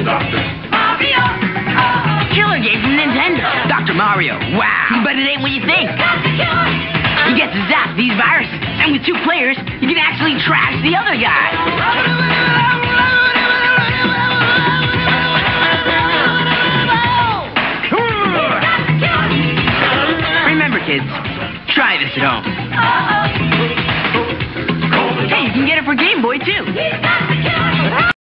Killer game from Nintendo. Dr. Mario. Wow. But it ain't what you think. You get to zap these viruses, and with 2 players, you can actually trash the other guy. Remember, kids, try this at home. Hey, you can get it for Game Boy, too.